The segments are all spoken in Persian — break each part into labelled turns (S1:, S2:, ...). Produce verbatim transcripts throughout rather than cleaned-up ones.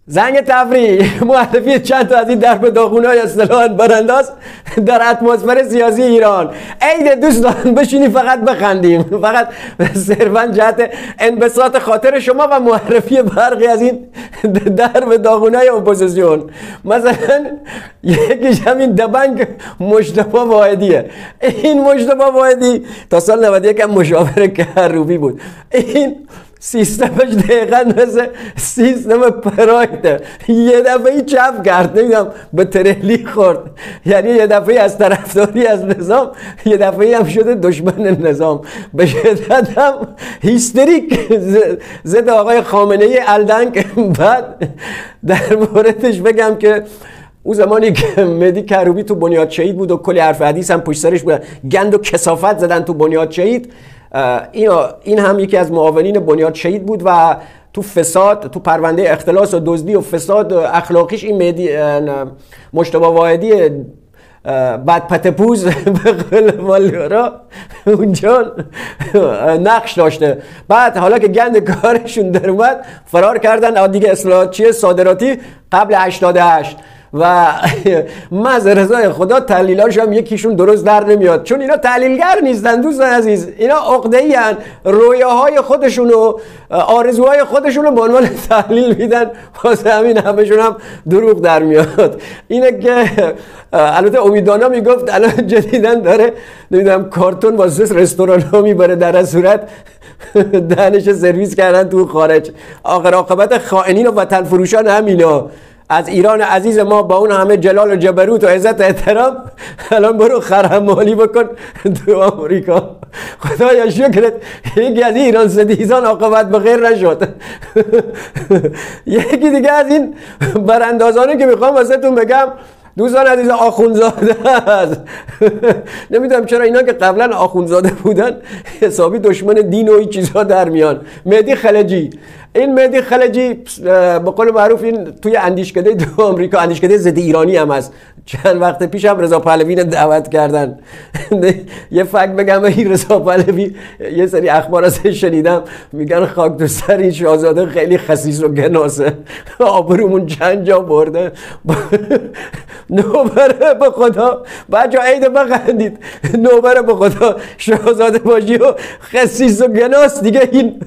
S1: زنگ تفریح، معرفی چند تا از این درب داغونای اصطلاحاً برانداز در اتمسفر سیاسی ایران. عید دوستان، بشینی فقط بخندیم، فقط صرفاً جهت انبساط خاطر شما و معرفی برخی از این درب داغونای اپوزیسیون. مثلا یکیش همین دبنگ مجتبی واحدیه. این مجتبی واحدی تا سال نود و یک هم مشاور کروبی بود. این سیستمش دقیقا مثل سیستم پرایده، یه دفعه چپ کرد، نمیدونم به ترهلی خورد، یعنی یه دفعه از طرفداری از نظام یه دفعه هم شده دشمن نظام، به شدت هم هیستریک ضد آقای خامنه ای الدنگ. بعد در موردش بگم که اون زمانی که مهدی کروبی تو بنیاد شهید بود و کلی حرف حدیث هم پشت سرش بود، گند و کثافت زدن تو بنیاد شهید، این این هم یکی از معاونین بنیاد شهید بود و تو فساد، تو پرونده اختلاس و دزدی و فساد اخلاقیش این مهدی مجتبی واحدی بعد پتپوز به قول مالورا اونجا نقش داشته. بعد حالا که گند کارشون در اومد فرار کردن دیگه، اصلاحاتچی صادراتی قبل هشتاد و هشت و مز رضای خدا تحلیلاش هم یکیشون درست در نمیاد، چون اینا تحلیلگر نیستن دوستان عزیز، اینا عقده‌ای ان، رویاهای خودشون و آرزوهای خودشون رو به عنوان تحلیل میدن، واسه همین همشون هم دروغ در میاد. اینه که البته امیدوانا میگفت الان جدیداً داره نمیدونم کارتون واسه رستوران ها میبره، در صورت دهنش سرویس کردن تو خارج. آخر عاقبت خائنین و وطن فروشان همینا از ایران عزیز ما با اون همه جلال و جبروت و عزت و احترام، الان برو خرمالی بکن تو آمریکا. خدایا شکرت یکی از ایران ستیزان عاقبت بخیر نشد. یکی دیگه از این براندازانه که میخوام واسه تون بگم دوستان عزیز، آخونزاده است. نمیدونم چرا اینا که قبلا آخونزاده بودن حسابی دشمن دین و این چیزها در میان. مهدی خلجی، این مهدی خلجی به قول معروف این توی اندیشکده دو آمریکا، اندیشکده ضد ایرانی هم هست. چند وقت پیش هم رضا پهلوی رو دعوت کردن. یه فکت بگم، این رضا پهلوی یه سری اخبار ازش شنیدم، میگن خاک تو سر این شاهزاده خیلی خسیس و گناسه، آبرومون چند جا برده. نوبره به خدا بچه عید بخندید، نوبره به خدا شاهزاده باشی و خسیس و گناس دیگه، این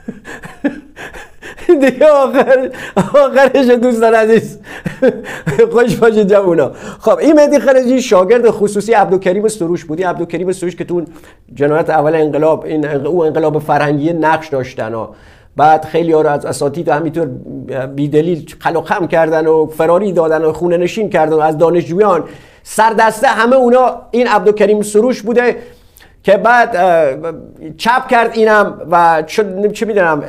S1: دیگه آخر آخرش دوستان عزیز. خوش باشید جوونا. خب این مهدی خلجی شاگرد خصوصی عبدالکریم سروش بودی. عبدالکریم سروش که تو جنایت اول انقلاب، این او انقلاب فرهنگی نقش داشتن و بعد خیلی ها رو از اساتید همینطور بیدلیل خلق خم کردن و فراری دادن و خونه نشین کردن و از دانشجویان سردسته همه اونا این عبدالکریم سروش بوده که بعد چپ کرد اینم و چه میدونم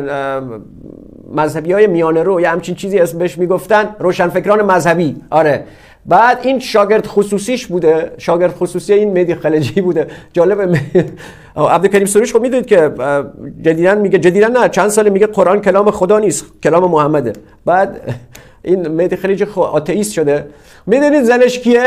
S1: مذهبی های میانه رو یا همچین چیزی اسم بهش میگفتن، روشنفکران مذهبی. آره، بعد این شاگرد خصوصیش بوده، شاگرد خصوصی این مهدی خلجی بوده. جالبه عبدالکریم سروش خب میدونید که جدیداً میگه، جدیداً نه چند ساله میگه قرآن کلام خدا نیست، کلام محمده. بعد این مهدی خلجی آتئیست شده. میدونید زنش کیه؟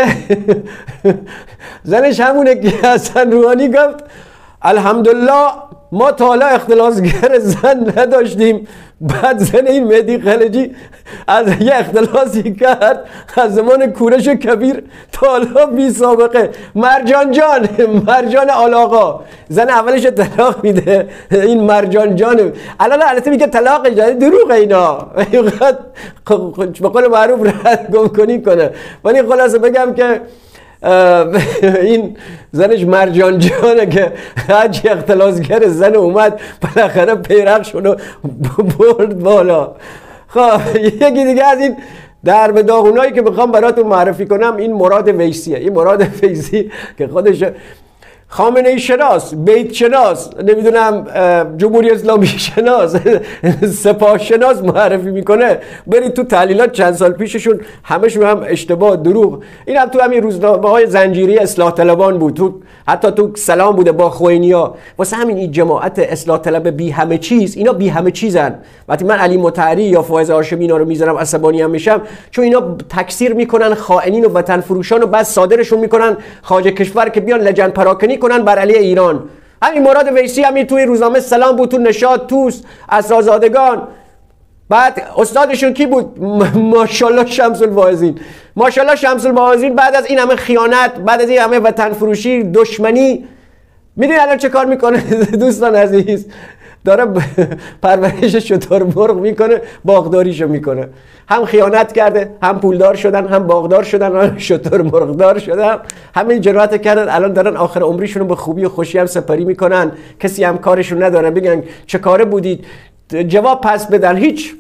S1: زنش همونه که حسن روحانی گفت الحمدلله ما تا حالا اختلاسگر زن نداشتیم. بعد زن این مهدی خلجی از یه اختلاسی کرد از زمان کوروش کبیر تا حالا بی سابقه. مرجان جان، مرجان آلاقا، زن اولش طلاق میده این مرجان جان. الان البته میگه طلاق جدید، دروغه اینا، به قول معروف رد گم کنی کنه. ولی خلاصه بگم که این زنش مرجان جانه که هرچی اختلاسگر زن اومد بالاخره پیرقشون رو برد بالا. خب یکی دیگه از این درب داغونایی که میخوام براتون معرفی کنم این مراد ویسیه. این مراد ویسی که خودش خامنه ای شناس، بیت شناس، نمیدونم جمهوری اسلامی شناس، سپاه شناس معرفی میکنه. برید تو تحلیلات چند سال پیششون همشون هم اشتباه، دروغ. این هم تو همین روزنامه‌های زنجیری اصلاح طلبان بود، تو حتی تو سلام بوده با خوینیا. واسه همین این جماعت اصلاح طلب بی همه چیز، اینا بی همه چیزن. وقتی من علی مطهری یا فائز هاشمی اینا رو میذارم عصبانی هم میشم، چون اینا تکثیر میکنن خائنین و وطن فروشان و بعد صادرشون میکنن خارج کشور که بیان لجن پراکنی کنن بر علیه ایران. همین مراد ویسی همین توی روزنامه سلام بود، تو نشاط، توس، اسرارزادگان. بعد استادشون کی بود؟ ماشاءالله شمس الواعظین. ماشاءالله شمس الواعظین بعد از این همه خیانت، بعد از این همه وطن فروشی، دشمنی، میدونی الان چه کار میکنه دوستان عزیز؟ داره پرورش شتر مرغ میکنه، باغداریشو میکنه. هم خیانت کرده، هم پولدار شدن، هم باغدار شدن، هم شتر مرغدار شدن. همین جرأت کردن الان دارن آخر عمریشون رو به خوبی و خوشی هم سپری میکنن. کسی هم کارشون نداره بگن چه کاره بودید، جواب پس بدن. هیچ.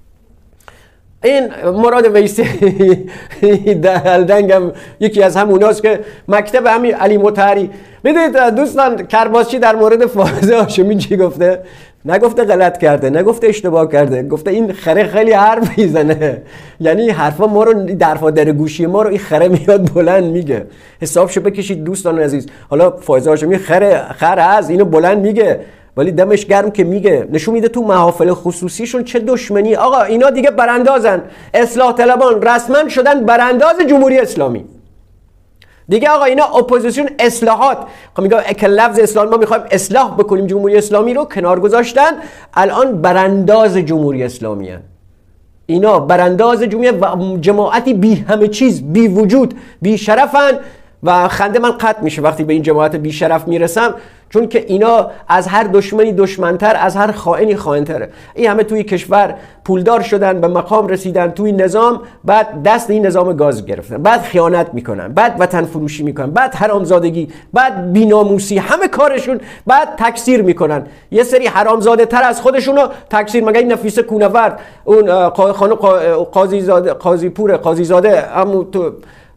S1: این مراد ویسی دلدنگ هم یکی از هموناست که مکتب همین علی مطهری. میدونید دوستان کرباسچی در مورد فائزه هاشمی چی گفته؟ نگفته غلط کرده، نگفته اشتباه کرده، گفته این خره خیلی حرف میزنه. یعنی حرفا ما رو در در گوشی ما رو این خره میاد بلند میگه. حسابشو بکشید دوستان عزیز. حالا فائزه هاشمی خره خره از اینو بلند میگه، ولی دمش گرم که میگه. نشون میده تو محافل خصوصیشون چه دشمنی. آقا اینا دیگه براندازن، اصلاح طلبان رسما شدن برانداز جمهوری اسلامی دیگه. آقا اینا اپوزیسیون اصلاحات، خب میگه که لفظ اصلاح ما میخوایم اصلاح بکنیم جمهوری اسلامی رو کنار گذاشتن، الان برانداز جمهوری اسلامی هن. اینا برانداز جمهوری و جماعتی بی همه چیز، بی وجود، بی شرفن. و خنده من قطع میشه وقتی به این جماعت بی شرف میرسم، چون که اینا از هر دشمنی دشمنتر، از هر خائنی خائنتره. این همه توی کشور پولدار شدن، به مقام رسیدن توی نظام، بعد دست این نظام گاز گرفتن، بعد خیانت میکنن، بعد وطن فروشی میکنن، بعد حرامزادگی، بعد بیناموسی، همه کارشون، بعد تکثیر میکنن. یه سری حرامزاده تر از خودشونو تکثیر. مگه این نفیسه کونورد، اون خانم قاضی زاده، قاضی پور قاضی زاده هم تو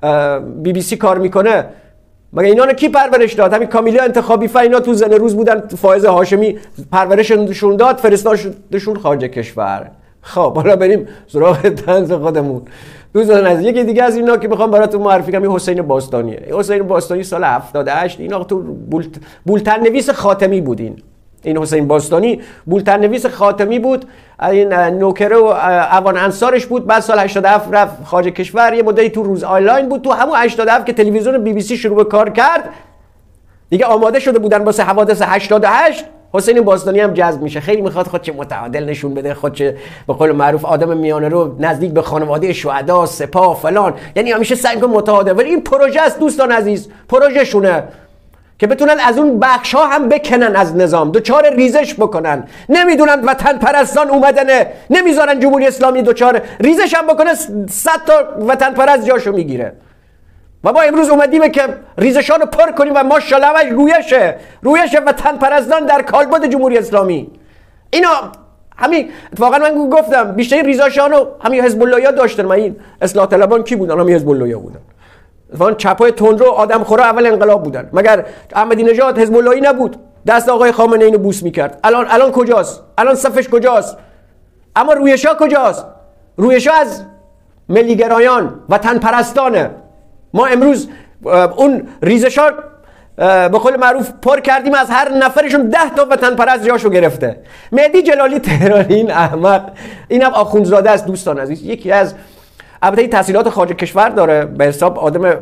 S1: بی بی سی کار میکنه، مگه اینا رو کی پرورش داد؟ همین کامیلا انتخابی فا اینا تو زن روز بودن، فائزه هاشمی پرورششون داد، فرستادشون خارج کشور. خب حالا بریم سراغ طنز خودمون. دوستان عزیز، یکی دیگه از اینا که میخوام براتون معرفی کنم حسین باستانیه. حسین باستانی سال هفتاد و هشت اینا تو بولت... بولتن نویس خاتمی بودین. این حسین باستانی بولتن نویس خاتمی بود، این نوکره و اوان انصارش بود. بعد سال هشتاد و هفت رفت خارج کشور، یه مدتی تو روز آنلاین بود. تو همون هشتاد و هفت که تلویزیون بی بی سی شروع به کار کرد، دیگه آماده شده بودن واسه حوادث هشتاد و هشت. حسین باستانی هم جذب میشه، خیلی میخواد خودش متعادل نشون بده، خودش به قول معروف آدم میانه رو، نزدیک به خانواده شهدا، سپاه فلان، یعنی همیشه سعی کنه متعادل. ولی این پروژه است دوستان عزیز، پروژه شونه که بتونن از اون بخش ها هم بکنن از نظام، دوچار ریزش بکنن. نمیدونن وطن پرستان اومدنه، نمیذارن جمهوری اسلامی دوچار ریزش هم بکنه، صد تا وطن پرست جاشو میگیره. و ما امروز اومدیم که ریزشان رو پر کنیم و ماشاءالله رویشه رویش وطن پرستان در کالبد جمهوری اسلامی. اینا همین اتفاقا من گفتم بیشتر ریزشانو همین حزب اللهیا داشتن. من این اصلاح طلبان کی بودن؟ همین حزب اللهیا بودن. وان چپای تندرو آدم خورا اول انقلاب بودن. مگر احمدی نژاد حزب اللهی نبود؟ دست آقای خامنه اینو بوس میکرد. الان الان کجاست؟ الان صفش کجاست؟ اما رویشا کجاست؟ رویشا از ملیگرایان، وطن پرستانه. ما امروز اون ریزشا به قول معروف پر کردیم، از هر نفرشون ده تا وطن پرست جاشو گرفته. مهدی جلالی تهرانی این احمق، اینم آخوندزاده است دوستان عزیز. یکی از البته تحصیلات خارج کشور داره، به حساب آدم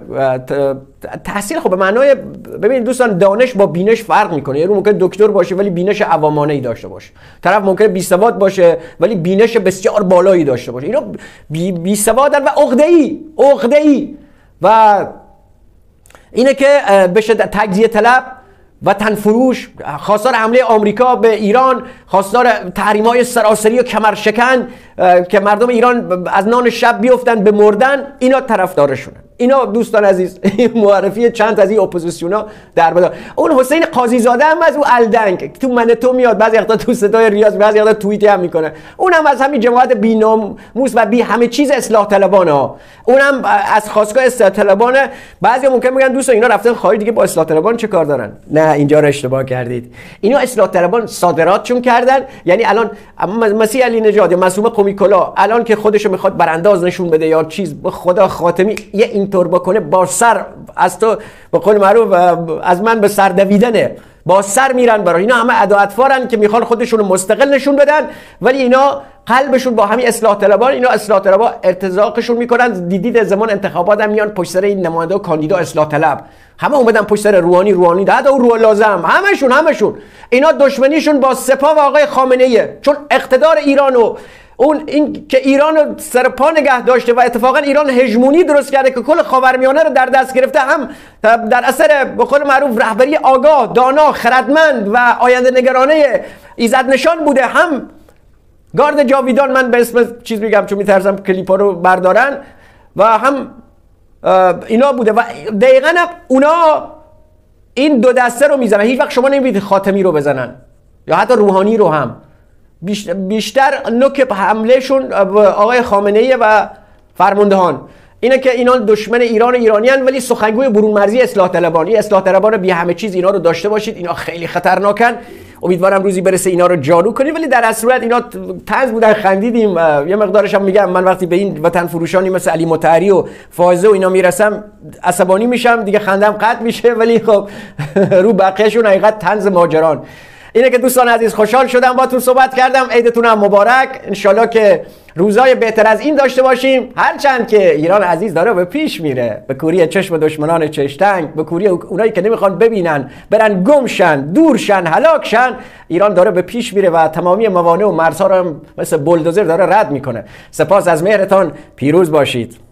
S1: تحصیل. خب به معنای ببینید دوستان، دانش با بینش فرق میکنه. یعنی ممکن دکتر باشه ولی بینش عوامانه ای داشته باشه، طرف ممکنه بی سواد باشه ولی بینش بسیار بالایی داشته باشه. اینا بی, بی سوادن و عقده‌ای عقده‌ای و اینه که بشه تجزیه طلب، وطن فروش، خواستار حمله آمریکا به ایران، خواستار تحریم‌های سراسری و کمرشکن که مردم ایران از نان شب بیفتن به مردن، اینا طرفدارشونن. اینا دوستان عزیز معرفی چند از این اپوزیسیونا در بدار. اون حسین قاضی زاده هم از اون الدنگ تو من تو میاد، بعضی وقتا تو صدای ریاض، بعضی وقتا توییت هم میکنه. اونم از همین جماعت بی‌ناموس و بی همه چیز اصلاح طلبانه ها. اونم از خاستگاه اصلاح طلبانه. بعضی ممکن میگن دوستان اینا رفتن خارج، دیگه با اصلاح طلبان چه کار دارن؟ نه، اینجا رو اشتباه کردید. اینا اصلاح طلبان صادراتشون کردن. یعنی الان مسیح علی نژاد یا معصومه قمی کلا الان که خودشو میخواد برانداز نشون بده یا چیز، به خدا خاتمی یه اینطور بکنه با سر از تو به قول معروف از من به سر دویدنه، با سر میرن برای. اینا همه ادا اطفارن که میخوان خودشون مستقل نشون بدن، ولی اینا قلبشون با همین اصلاح طلبان. اینا اصلاح طلبا ارتزاقشون میکنن. دیدید زمان انتخابات هم میان پشت سر این نماینده و کاندیدا اصلاح طلب، همه اومدن پشت سر روحانی روحانی ده او روح لازم، همشون همشون اینا دشمنیشون با سپاه و آقای خامنه ایه. چون اقتدار ایرانو اون این که ایران رو سر پا نگه داشته و اتفاقا ایران هژمونی درست کرده که کل خاورمیانه رو در دست گرفته، هم در اثر به قول معروف رهبری آگاه، دانا، خردمند و آینده نگرانه ایزد نشان بوده، هم گارد جاویدان، من به اسم چیز میگم چون میترسم کلیپا رو بردارن، و هم اینا بوده و دقیقاً اونا این دو دسته رو میزنن. هیچ وقت شما نمیبینید خاتمی رو بزنن یا حتی روحانی رو هم. بیشتر, بیشتر نوک حملهشون آقای خامنه‌ای و فرماندهان اینه که اینا دشمن ایران و ایرانیان، ولی سخنگوی برون مرزی اصلاح طلبانی اصلاح طلبان بی همه چیز اینا رو داشته باشید. اینا خیلی خطرناکن، امیدوارم روزی برسه اینا رو جارو کنیم، ولی در اصل صورت اینا طنز بودن، خندیدیم. یه مقدارش هم میگم من وقتی به این وطن فروشانی مثل علی مطهری و فائزه و اینا میرسم عصبانی میشم دیگه، خندم قطع میشه، ولی خب رو بقیه‌شون حقیقت طنز ماجران اینه. که دوستان عزیز خوشحال شدم باهاتون صحبت کردم. عیدتون هم مبارک، انشالله که روزای بهتر از این داشته باشیم، هرچند که ایران عزیز داره به پیش میره، به کوری چشم دشمنان چشتنگ، به کوری اونایی که نمیخوان ببینن، برن گمشن، دورشن، هلاکشن. ایران داره به پیش میره و تمامی موانع و مرزها رو مثل بولدوزر داره رد میکنه. سپاس از مهرتان، پیروز باشید.